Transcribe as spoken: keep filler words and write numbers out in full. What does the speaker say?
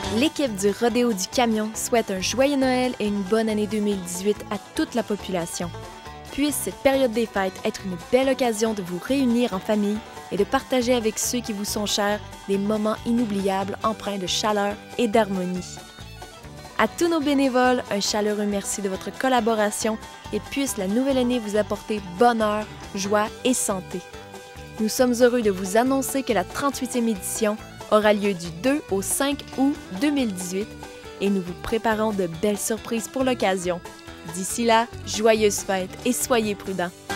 L'équipe du Rodéo du Camion souhaite un joyeux Noël et une bonne année deux mille dix-huit à toute la population. Puisse cette période des fêtes être une belle occasion de vous réunir en famille et de partager avec ceux qui vous sont chers des moments inoubliables empreints de chaleur et d'harmonie. À tous nos bénévoles, un chaleureux merci de votre collaboration et puisse la nouvelle année vous apporter bonheur, joie et santé. Nous sommes heureux de vous annoncer que la trente-huitième édition aura lieu du deux au cinq août deux mille dix-huit et nous vous préparons de belles surprises pour l'occasion. D'ici là, joyeuses fêtes et soyez prudents!